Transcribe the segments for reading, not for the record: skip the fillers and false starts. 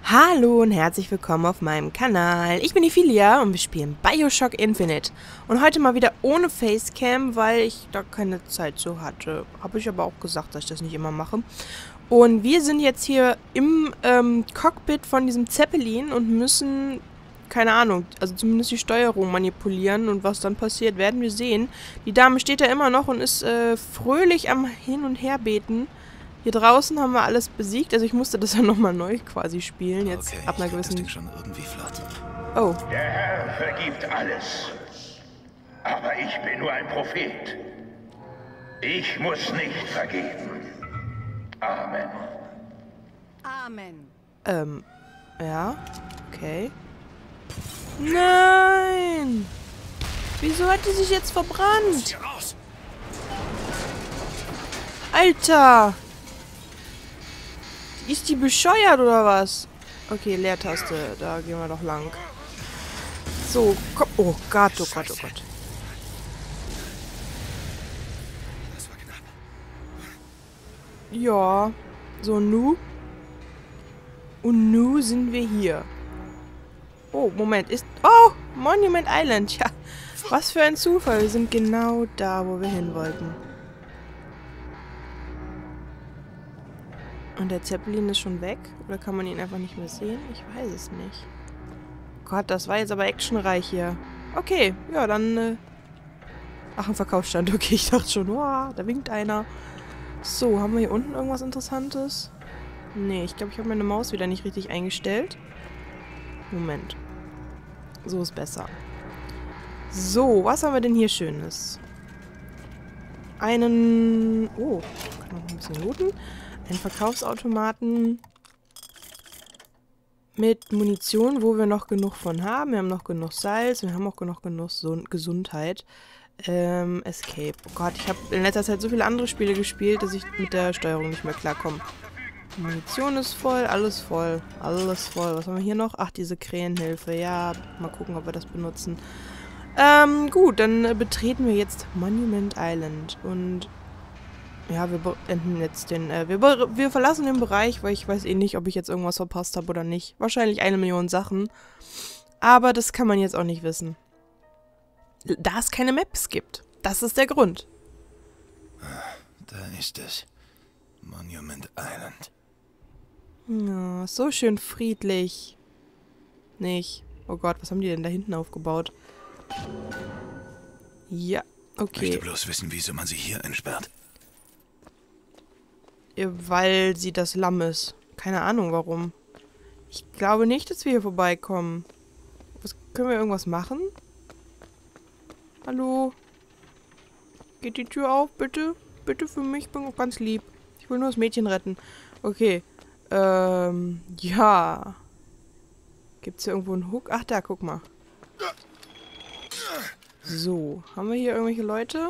Hallo und herzlich willkommen auf meinem Kanal. Ich bin die Filia und wir spielen BioShock Infinite. Und heute mal wieder ohne Facecam, weil ich da keine Zeit so hatte. Habe ich aber auch gesagt, dass ich das nicht immer mache. Und wir sind jetzt hier im Cockpit von diesem Zeppelin und müssen, keine Ahnung, also zumindest die Steuerung manipulieren. Und was dann passiert, werden wir sehen. Die Dame steht da immer noch und ist fröhlich am Hin- und Herbeten. Hier draußen haben wir alles besiegt, also ich musste das ja nochmal neu quasi spielen, jetzt okay, ab einer gewissen... das Ding schon irgendwie flott. Oh. Der Herr vergibt alles. Aber ich bin nur ein Prophet. Ich muss nicht vergeben. Amen. Amen. Ja, okay. Nein! Wieso hat die sich jetzt verbrannt? Hier raus! Alter! Ist die bescheuert oder was? Okay, Leertaste, da gehen wir doch lang. So, komm. Oh Gott, oh Gott, oh Gott. Das war knapp. Ja, so nu. Und nu sind wir hier. Oh, Moment, ist... Oh, Monument Island, ja. Was für ein Zufall, wir sind genau da, wo wir hin wollten. Und der Zeppelin ist schon weg? Oder kann man ihn einfach nicht mehr sehen? Ich weiß es nicht. Gott, das war jetzt aber actionreich hier. Okay, ja, dann... Ach, ein Verkaufsstand. Okay, ich dachte schon, wow, da winkt einer. So, haben wir hier unten irgendwas Interessantes? Nee, ich glaube, ich habe meine Maus wieder nicht richtig eingestellt. Moment. So ist besser. So, was haben wir denn hier Schönes? Einen... Oh, kann man noch ein bisschen looten. Ein Verkaufsautomaten mit Munition, wo wir noch genug von haben. Wir haben noch genug Salz, wir haben auch genug Gesundheit. Escape. Oh Gott, ich habe in letzter Zeit so viele andere Spiele gespielt, dass ich mit der Steuerung nicht mehr klarkomme. Munition ist voll, alles voll. Alles voll. Was haben wir hier noch? Ach, diese Krähenhilfe. Ja, mal gucken, ob wir das benutzen. Gut, dann betreten wir jetzt Monument Island. Und ja, wir beenden jetzt den, wir verlassen den Bereich, weil ich weiß eh nicht, ob ich jetzt irgendwas verpasst habe oder nicht. Wahrscheinlich 1 Million Sachen. Aber das kann man jetzt auch nicht wissen. Da es keine Maps gibt. Das ist der Grund. Da ist es. Monument Island. Ja, so schön friedlich. Nicht. Oh Gott, was haben die denn da hinten aufgebaut? Ja, Ich okay. möchte bloß wissen, wieso man sie hier entsperrt. Weil sie das Lamm ist. Keine Ahnung, warum. Ich glaube nicht, dass wir hier vorbeikommen. Können wir irgendwas machen? Hallo? Geht die Tür auf, bitte? Bitte für mich, ich bin auch ganz lieb. Ich will nur das Mädchen retten. Okay. Ja. Gibt's hier irgendwo einen Hook? Ach, da, guck mal. So, haben wir hier irgendwelche Leute?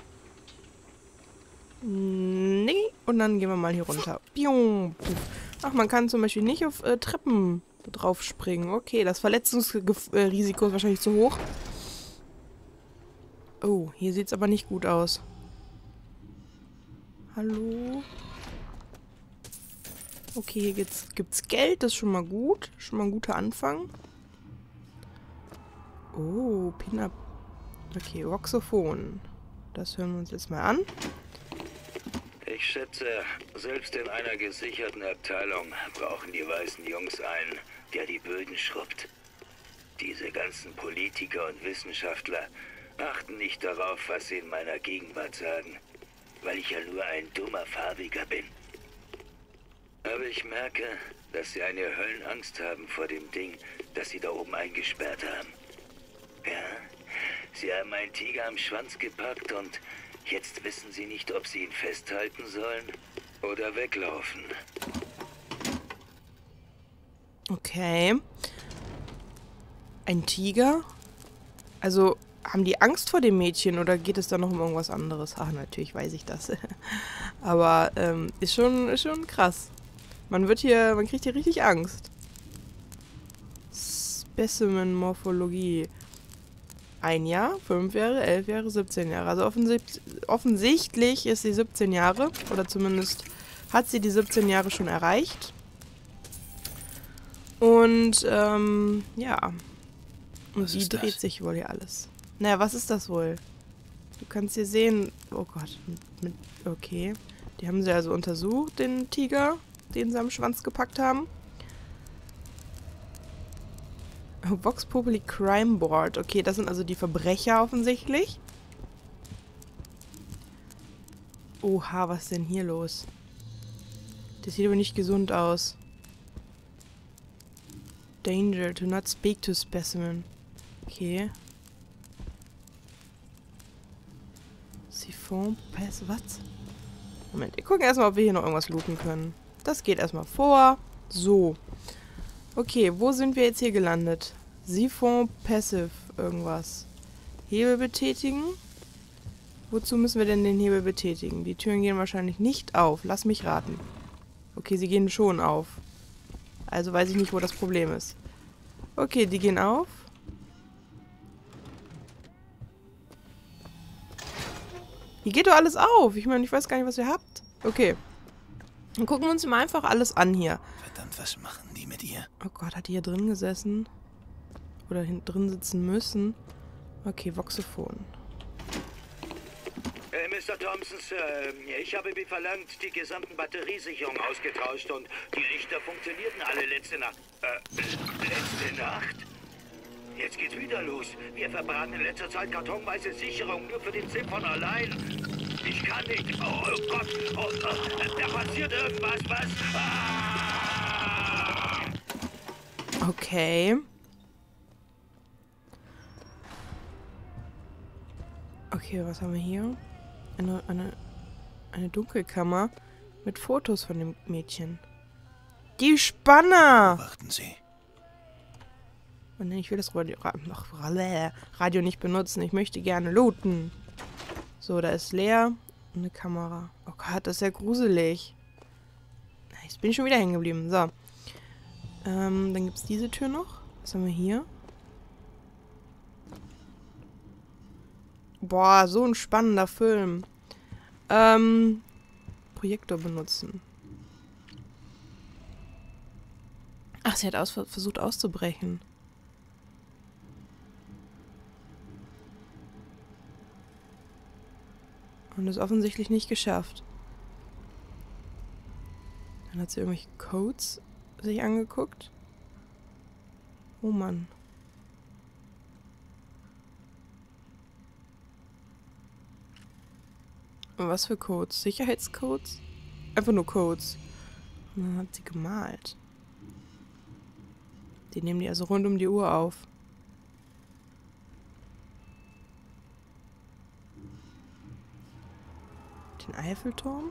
Nee. Und dann gehen wir mal hier runter. Pium. Ach, man kann zum Beispiel nicht auf Treppen drauf springen. Okay, das Verletzungsrisiko ist wahrscheinlich zu hoch. Oh, hier sieht es aber nicht gut aus. Hallo? Okay, hier gibt's Geld. Das ist schon mal gut. Schon mal ein guter Anfang. Oh, Pin-Up. Okay, Voxophon. Das hören wir uns jetzt mal an. Ich schätze, selbst in einer gesicherten Abteilung brauchen die weißen Jungs einen, der die Böden schrubbt. Diese ganzen Politiker und Wissenschaftler achten nicht darauf, was sie in meiner Gegenwart sagen, weil ich ja nur ein dummer Farbiger bin. Aber ich merke, dass sie eine Höllenangst haben vor dem Ding, das sie da oben eingesperrt haben. Ja, sie haben einen Tiger am Schwanz gepackt und jetzt wissen sie nicht, ob sie ihn festhalten sollen oder weglaufen. Okay. Ein Tiger? Also, haben die Angst vor dem Mädchen oder geht es da noch um irgendwas anderes? Ach, natürlich weiß ich das. Aber, ist schon krass. Man kriegt hier richtig Angst. Specimen-Morphologie. 1 Jahr, 5 Jahre, 11 Jahre, 17 Jahre. Also offensichtlich ist sie 17 Jahre. Oder zumindest hat sie die 17 Jahre schon erreicht. Und, ja. Und Was die ist das? dreht sich wohl hier alles. Naja, was ist das wohl? Du kannst hier sehen... Oh Gott. Okay. Die haben sie also untersucht, den Tiger, den sie am Schwanz gepackt haben. Vox Populi Crime Board. Okay, das sind also die Verbrecher offensichtlich. Oha, was ist denn hier los? Das sieht aber nicht gesund aus. Danger, do not speak to specimen. Okay. Siphon, Pass, was? Moment, wir gucken erstmal, ob wir hier noch irgendwas looten können. Das geht erstmal vor. So. Okay, wo sind wir jetzt hier gelandet? Siphon, Passive, irgendwas. Hebel betätigen. Wozu müssen wir denn den Hebel betätigen? Die Türen gehen wahrscheinlich nicht auf. Lass mich raten. Okay, sie gehen schon auf. Also weiß ich nicht, wo das Problem ist. Okay, die gehen auf. Hier geht doch alles auf. Ich meine, ich weiß gar nicht, was ihr habt. Okay. Dann gucken wir uns mal einfach alles an hier. Verdammt, was machen die mit ihr? Oh Gott, hat die hier drin gesessen? Oder drin sitzen müssen? Okay, Voxophon. Mr. Thompson, Sir, ich habe wie verlangt die gesamten Batteriesicherungen ausgetauscht und die Lichter funktionierten alle letzte Nacht. Letzte Nacht? Jetzt geht's wieder los. Wir verbraten in letzter Zeit kartonweise Sicherungen nur für den Siphon allein. Ich kann nicht. Oh Gott. Oh, da passiert irgendwas. Was? Ah! Okay. Okay, was haben wir hier? Eine Dunkelkammer mit Fotos von dem Mädchen. Die Spanner! Warten Sie. Und ich will das Radio nicht benutzen. Ich möchte gerne looten. So, da ist leer. Und eine Kamera. Oh Gott, das ist ja gruselig. Jetzt bin ich schon wieder hängen geblieben. So. Dann gibt es diese Tür noch. Was haben wir hier? Boah, so ein spannender Film. Projektor benutzen. Ach, sie hat versucht auszubrechen. Und es offensichtlich nicht geschafft. Dann hat sie irgendwelche Codes sich angeguckt. Oh Mann. Und was für Codes? Sicherheitscodes? Einfach nur Codes. Und dann hat sie gemalt. Die nehmen die also rund um die Uhr auf. Den Eiffelturm?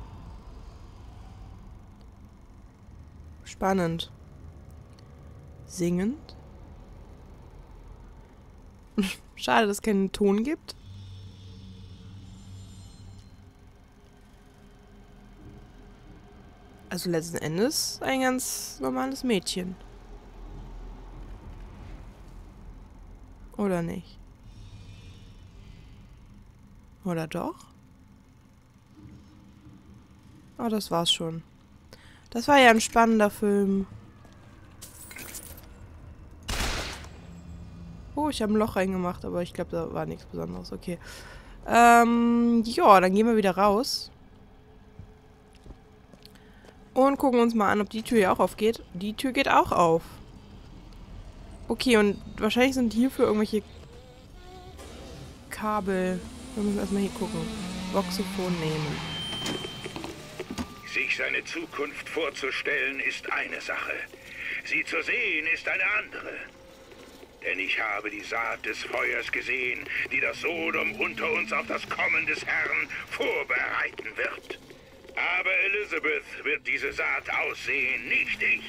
Spannend. Singend? Schade, dass es keinen Ton gibt. Also letzten Endes ein ganz normales Mädchen. Oder nicht? Oder doch? Oh, das war's schon. Das war ja ein spannender Film. Oh, ich habe ein Loch reingemacht, aber ich glaube, da war nichts Besonderes. Okay. Ja, dann gehen wir wieder raus. Und gucken uns mal an, ob die Tür hier auch aufgeht. Die Tür geht auch auf. Okay, und wahrscheinlich sind hierfür irgendwelche Kabel. Wir müssen erstmal hier gucken. Voxophon nehmen. Sich seine Zukunft vorzustellen, ist eine Sache. Sie zu sehen, ist eine andere. Denn ich habe die Saat des Feuers gesehen, die das Sodom unter uns auf das Kommen des Herrn vorbereiten wird. Aber Elizabeth wird diese Saat aussehen, nicht ich.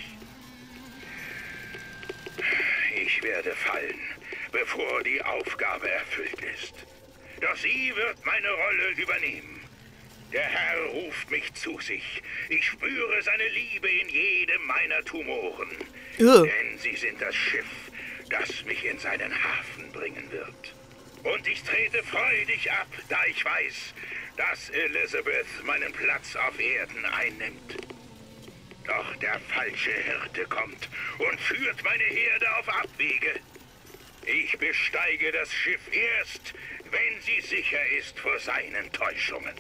Ich werde fallen, bevor die Aufgabe erfüllt ist. Doch sie wird meine Rolle übernehmen. Der Herr ruft mich zu sich. Ich spüre seine Liebe in jedem meiner Tumoren. Denn sie sind das Schiff, das mich in seinen Hafen bringen wird. Und ich trete freudig ab, da ich weiß, dass Elizabeth meinen Platz auf Erden einnimmt. Doch der falsche Hirte kommt und führt meine Herde auf Abwege. Ich besteige das Schiff erst, wenn sie sicher ist vor seinen Täuschungen.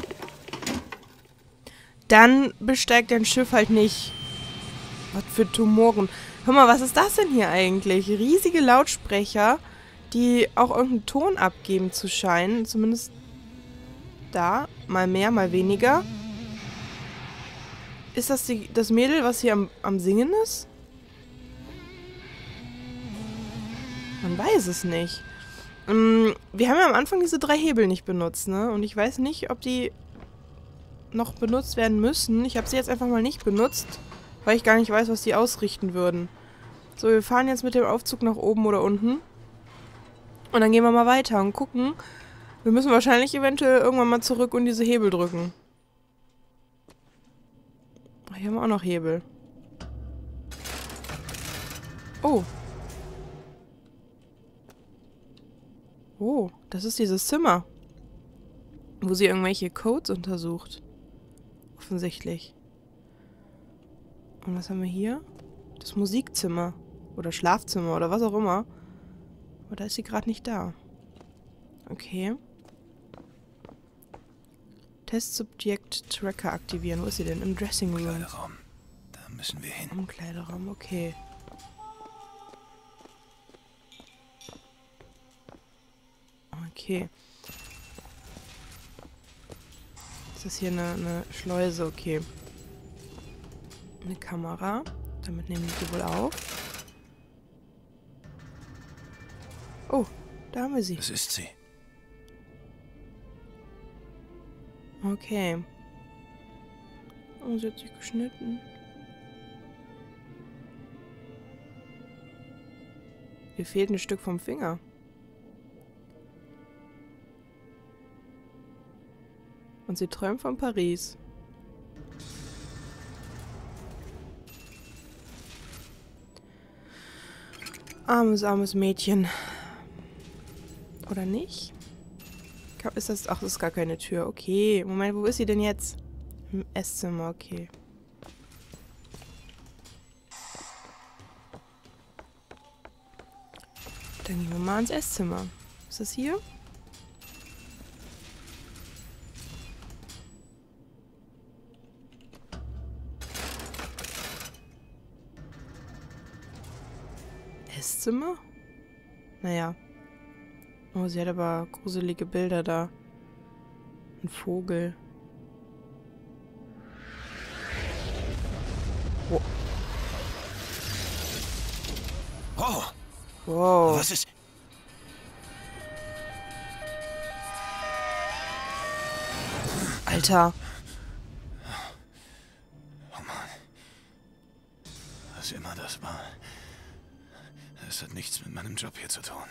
Dann besteigt dein Schiff halt nicht. Was für Tumoren. Hör mal, was ist das denn hier eigentlich? Riesige Lautsprecher, die auch irgendeinen Ton abgeben zu scheinen. Zumindest da. Mal mehr, mal weniger. Ist das das Mädel, was hier am Singen ist? Man weiß es nicht. Wir haben ja am Anfang diese 3 Hebel nicht benutzt, ne? Und ich weiß nicht, ob die noch benutzt werden müssen. Ich habe sie jetzt einfach mal nicht benutzt, weil ich gar nicht weiß, was die ausrichten würden. So, wir fahren jetzt mit dem Aufzug nach oben oder unten. Und dann gehen wir mal weiter und gucken. Wir müssen wahrscheinlich eventuell irgendwann mal zurück und diese Hebel drücken. Hier haben wir auch noch Hebel. Oh. Oh, das ist dieses Zimmer, wo sie irgendwelche Codes untersucht. Offensichtlich. Und was haben wir hier? Das Musikzimmer. Oder Schlafzimmer oder was auch immer. Aber da ist sie gerade nicht da. Okay. Testsubjekt Tracker aktivieren. Wo ist sie denn? Im Dressing Room. Kleiderraum. Da müssen wir hin. Im Kleiderraum, okay. Okay. Ist das hier eine Schleuse? Okay. Eine Kamera. Damit nehmen wir die wohl auf. Oh, da haben wir sie. Das ist sie. Okay. Oh, sie hat sich geschnitten. Ihr fehlt ein Stück vom Finger. Und sie träumt von Paris. Armes, armes Mädchen. Oder nicht? Ist das... Ach, das ist gar keine Tür. Okay. Moment, wo ist sie denn jetzt? Im Esszimmer, okay. Dann gehen wir mal ins Esszimmer. Ist das hier? Esszimmer? Naja. Oh, sie hat aber gruselige Bilder da. Ein Vogel. Oh. Oh, Wow. was ist... Alter. Oh Mann. Was immer das war. Es hat nichts mit meinem Job hier zu tun.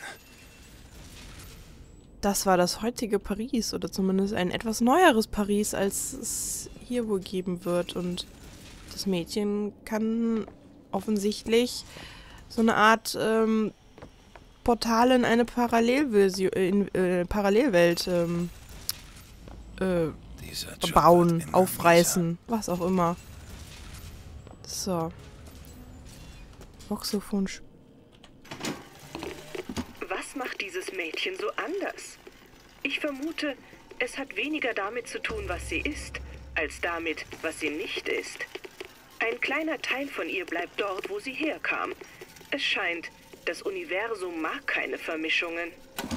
Das war das heutige Paris. Oder zumindest ein etwas neueres Paris, als es hier wohl geben wird. Und das Mädchen kann offensichtlich so eine Art Portal in eine Parallelwelt Dieser Job bauen, wird immer aufreißen, was auch immer. So. Voxophon. Was macht dieses Mädchen so anders? Ich vermute, es hat weniger damit zu tun, was sie ist, als damit, was sie nicht ist. Ein kleiner Teil von ihr bleibt dort, wo sie herkam. Es scheint, das Universum mag keine Vermischungen.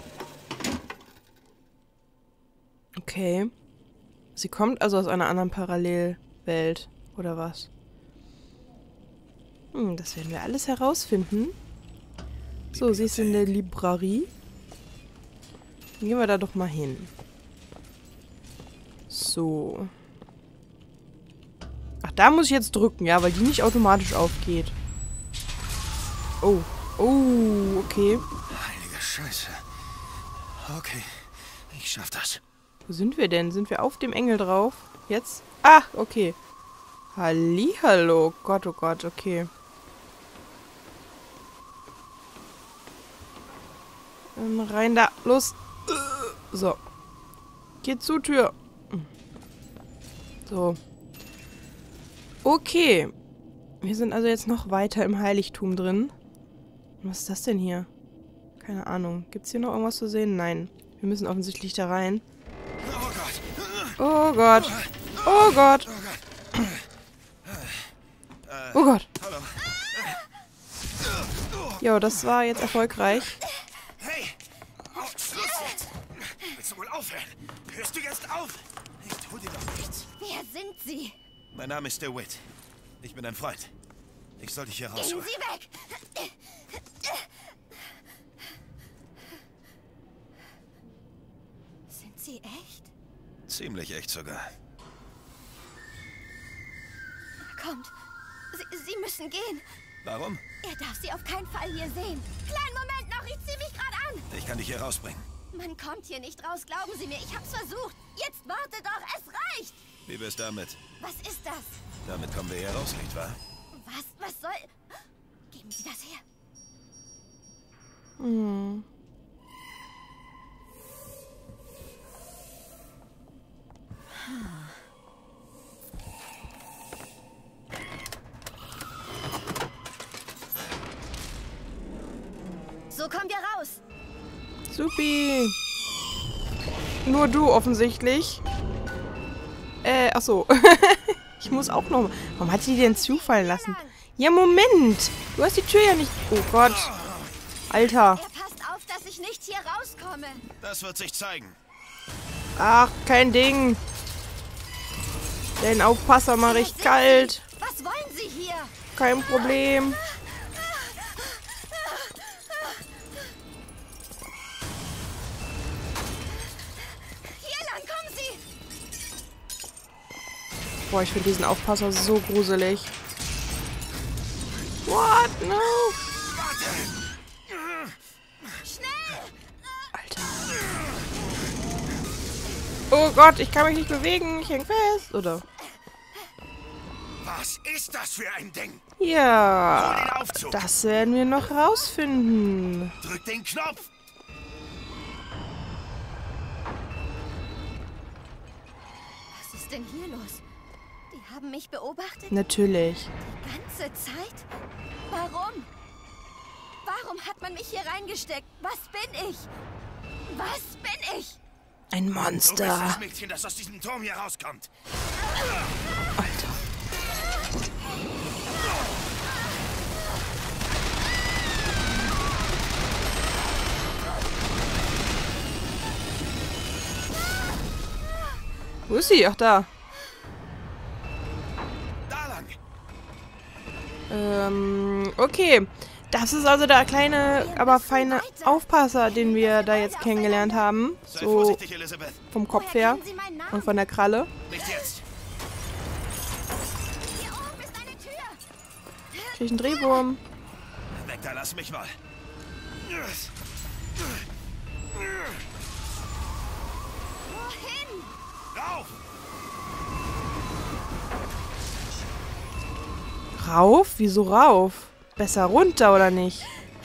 Okay. Sie kommt also aus einer anderen Parallelwelt, oder was? Das werden wir alles herausfinden. So, sie ist in der Librairie. Dann gehen wir da doch mal hin. So. Ach, da muss ich jetzt drücken, ja, weil die nicht automatisch aufgeht. Oh. Oh, okay. Heilige Scheiße. Okay, ich schaff das. Wo sind wir denn? Sind wir auf dem Engel drauf? Jetzt? Ah, okay. Hallihallo. Gott, oh Gott, okay. Rein da. Los. So. Geht zu, Tür. So. Okay. Wir sind also jetzt noch weiter im Heiligtum drin. Was ist das denn hier? Keine Ahnung. Gibt es hier noch irgendwas zu sehen? Nein. Wir müssen offensichtlich da rein. Oh Gott. Oh Gott. Oh Gott. Jo, das war jetzt erfolgreich. Hey! Schluss jetzt! Willst du wohl aufhören? Hörst du jetzt auf? Ich tu dir doch nichts. Wer sind Sie? Mein Name ist DeWitt. Ich bin ein Freund. Ich soll dich hier Gehen rausholen. Sie weg! Sind Sie echt? Ziemlich echt sogar. Kommt. Sie müssen gehen. Warum? Er darf Sie auf keinen Fall hier sehen. Kleinen Moment noch, ich zieh mich gerade an. Ich kann dich hier rausbringen. Man kommt hier nicht raus, glauben Sie mir. Ich hab's versucht. Jetzt warte doch, es reicht. Wie wär's damit? Was ist das? Damit kommen wir hier raus, nicht wahr? Was soll... Geben Sie das her. Hm. So kommen wir raus. Supi. Nur du offensichtlich. Ach so. Ich muss auch noch... Warum hat die denn zufallen lassen? Ja, Moment. Du hast die Tür ja nicht... Oh Gott. Alter. Er passt auf, dass ich nicht hier rauskomme. Das wird sich zeigen. Ach, kein Ding. Den Aufpasser mache ich kalt. Was wollen Sie hier? Kein Problem. Hier lang, kommen Sie. Boah, ich finde diesen Aufpasser so gruselig. What? No. Schnell. Alter. Oh Gott, ich kann mich nicht bewegen. Ich häng fest. Oder? Was ist das für ein Ding? Ja. Das werden wir noch rausfinden. Drück den Knopf! Was ist denn hier los? Die haben mich beobachtet? Natürlich. Die ganze Zeit? Warum? Warum hat man mich hier reingesteckt? Was bin ich? Was bin ich? Ein Du bist Monster. das Mädchen, das aus diesem Turm hier rauskommt. Alter. Wo ist sie? Ach, da. Da lang! Okay. Das ist also der kleine, aber feine Aufpasser, den wir da jetzt kennengelernt haben. Sei So vorsichtig, Elizabeth. vom Kopf Woher her kennen Sie meinen Namen? und von der Kralle. Nicht jetzt. Hier oben ist eine Tür. Krieg ich einen Drehwurm. Weg da, lass mich mal. Wohin? Rauf! Rauf? Wieso rauf? Besser runter, oder nicht?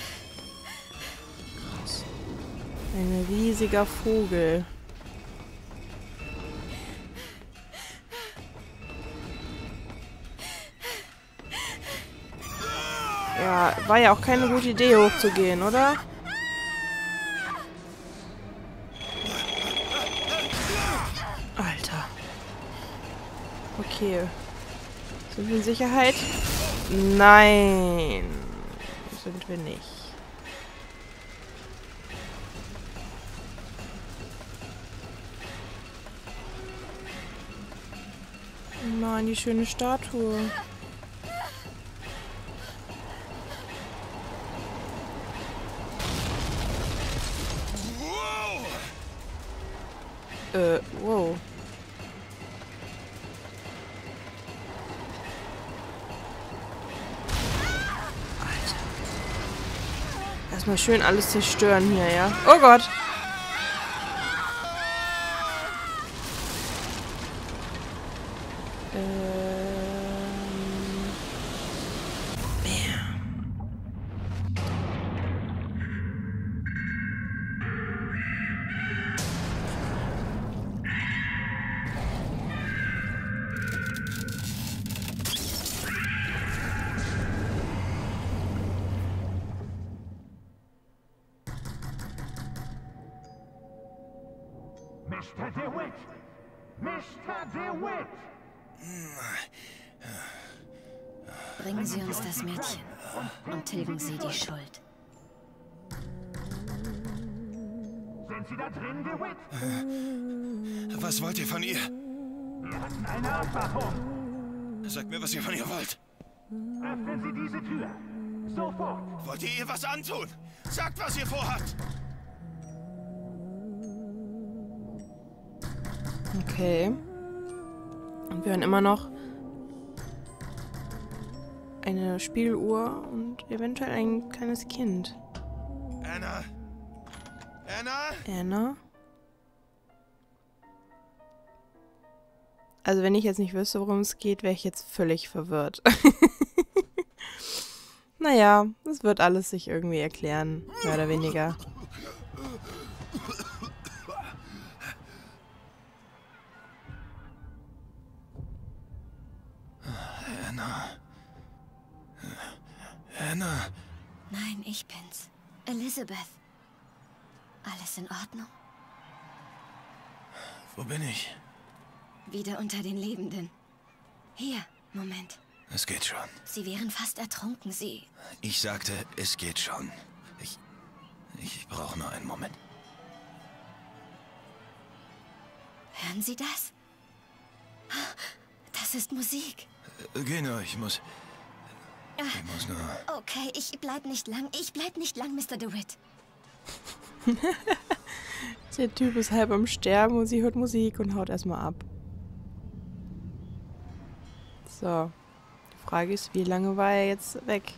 Krass. Ein riesiger Vogel. Ja, war ja auch keine gute Idee, hochzugehen, oder? Alter. Okay. Sind wir in Sicherheit? Nein. Sind wir nicht. Nein, die schöne Statue. Wow. Erstmal schön alles zerstören hier, ja? Oh Gott! Mr. DeWitt! Mr. DeWitt! Bringen Sie uns das Mädchen und tilgen Sie die Schuld. Sind Sie da drin, DeWitt? Was wollt ihr von ihr? Wir hatten eine Abmachung. Sagt mir, was ihr von ihr wollt. Öffnen Sie diese Tür. Sofort. Wollt ihr ihr was antun? Sagt, was ihr vorhabt. Okay. Und wir hören immer noch eine Spieluhr und eventuell ein kleines Kind. Anna? Anna? Anna? Also wenn ich jetzt nicht wüsste, worum es geht, wäre ich jetzt völlig verwirrt. Naja, es wird alles sich irgendwie erklären, mehr oder weniger. Anna? Anna? Nein, ich bin's. Elizabeth. Alles in Ordnung? Wo bin ich? Wieder unter den Lebenden. Hier, Moment. Es geht schon. Sie wären fast ertrunken, Sie. Ich sagte, es geht schon. Ich brauche nur einen Moment. Hören Sie das? Das ist Musik. Geh nur, ich muss nur... Okay, ich bleib nicht lang. Ich bleib nicht lang, Mr. DeWitt. Der Typ ist halb am Sterben und sie hört Musik und haut erstmal ab. So. Die Frage ist, wie lange war er jetzt weg?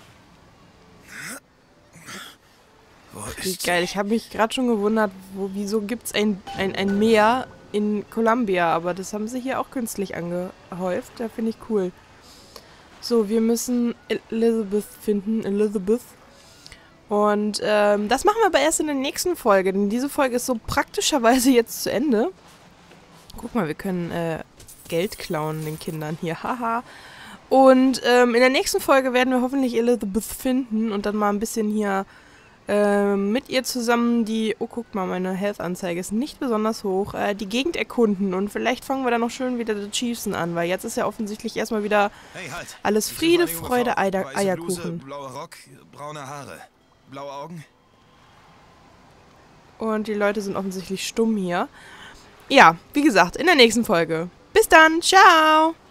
Wo Wie ist geil. Ich habe mich gerade schon gewundert, wieso gibt es ein Meer in Columbia, aber das haben sie hier auch künstlich angehäuft. Da finde ich cool. So, wir müssen Elizabeth finden. Elizabeth. Und das machen wir aber erst in der nächsten Folge, denn diese Folge ist so praktischerweise jetzt zu Ende. Guck mal, wir können Geld klauen den Kindern hier. Haha. Und in der nächsten Folge werden wir hoffentlich Elizabeth finden und dann mal ein bisschen hier mit ihr zusammen oh, guck mal, meine Health-Anzeige ist nicht besonders hoch, die Gegend erkunden und vielleicht fangen wir dann noch schön wieder die Chiefsen an, weil jetzt ist ja offensichtlich erstmal wieder Hey, halt. alles Friede, Freude, Weiße Eierkuchen. Bluse, blauer Rock, braune Haare, blaue Augen. Und die Leute sind offensichtlich stumm hier. Ja, wie gesagt, in der nächsten Folge. Bis dann, ciao!